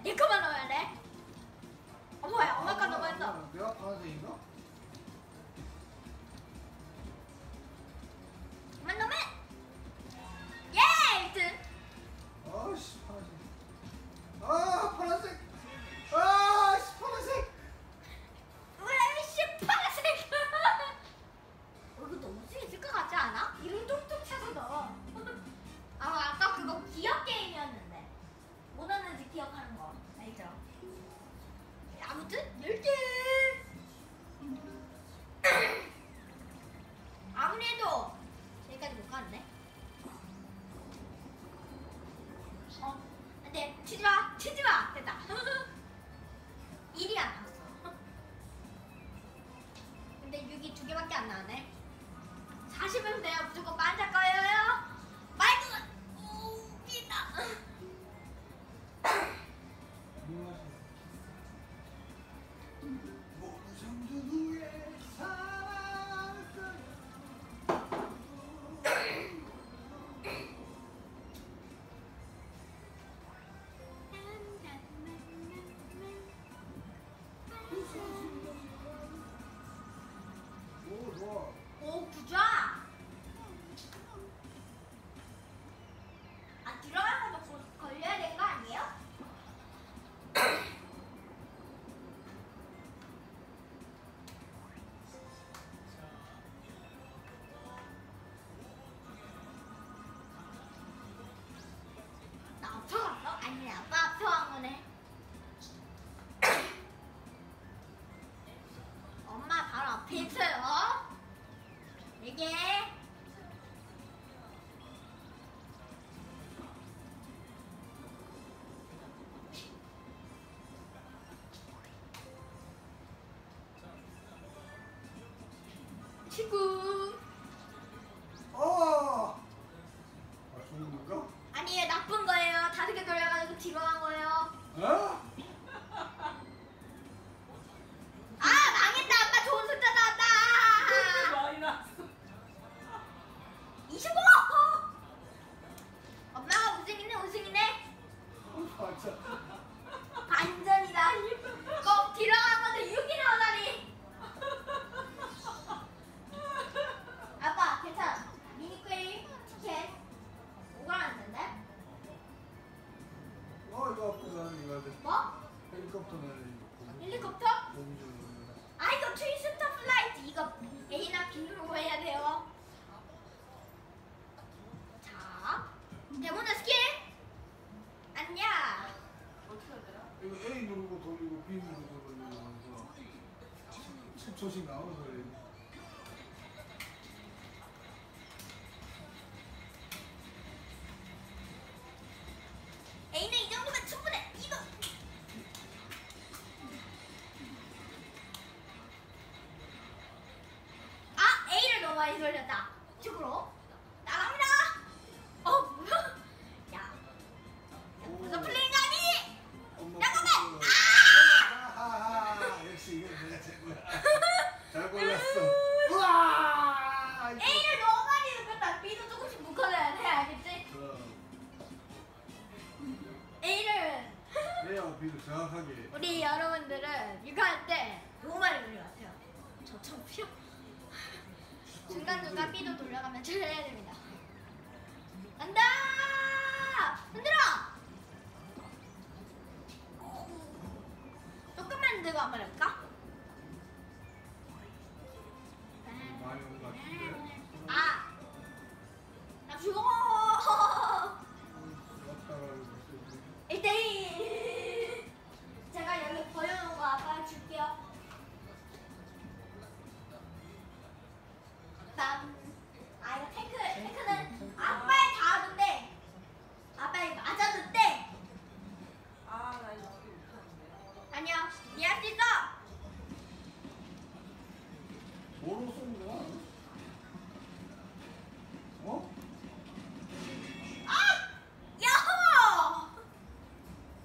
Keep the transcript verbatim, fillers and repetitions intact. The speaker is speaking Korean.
얘 거만 넣어야 돼. 어 뭐야 엄마 거 넣어봤어. 내가 파란색인가? 그만 넣으면 예! 일 등. 아씨 파란색. 아 파란색. 아씨 파란색. 왜씨 파란색. 어, 이거 너무 수 있을 것 같지 않아? 이름 뚝뚝 쳐서 넣어. 아 아까 그거 기억 게임이었는데 뭐 넣는지 기억하는 거 알죠? 아무튼 일 등. 아무래도 여기까지 못 가는데. 어, 안돼 치지 마, 치지 마. 됐다. 일이 안 나왔어. 근데 육이 두 개밖에 안 나왔네. 사십은 돼요. 무조건 반짝 거예요. 마이크. 오, 삐다. 오 좋아. 오, 부자. 아, 들어가는 것도 걸려야 되는 거 아니에요? 나 앞에 왔어? 아니, 아빠 앞에 온 거네. 엄마 바로 앞에 있어요. 이게 친구. 어. 아 좋은 건가? 아니에요, 나쁜 거예요. 다섯 개 돌려가지고 뒤로 간 거예요. 어? 아, 망했다. 아빠 좋은 숫자 나왔다. 많이 났어. 이십오. 엄마가 우승이네, 우승이네. 맞아. 반전이다. 꼭 뒤로 간 건데 육이 나오다니. 아빠, 괜찮아. 미니게임 티켓 오가라는데? 어 이거 아프다 이거 돼. 뭐? 헬리콥터 날리고. 헬리콥터? 공주. 아, 이거 트위스터 플라이트. 이거 A나 B로 해야 돼요. 자, 데모나 스킨. 안녕. 어떻게 하더라? 이거 A 누르고 돌리고 B 누르고 돌리고 하면서 십 초씩 나오면서 그래. A는 이 정도면 충분해. 이거. 아, A를 너무 많이 돌렸다. 축으로 나갑니다. 어, 뭐야? 야, 무슨 플레이가 아니? 엄마 잠깐만! 아! 아하하 역시 이거 내가 최고야. 잘 골랐어. 우와! A를 너무 많이 돌렸다. B도 조금씩 묶어줘야 돼. 알겠지? 그럼 A를 A하고 B를 정확하게. 우리 여러분들은 이거 할 때 너무 많이 돌려가세요. 저처럼요. 중간중간 B도 돌려가면 잘해야 됩니다. 간다! 흔들어! 조금만 들고 한번 해볼까? 많이 온 것 같은데. 아! 나 죽어! 왔다가 일 대일! 제가 여기 버려놓은 거 아빠가 줄게요. 빰! 아, 이거 탱크, 탱크는 아빠의 닿아도 아빠의 맞아도 돼! 아, 나 이거 어떻게 못하는데. 아니야, 니 할 수 있어! 뭐로 쏘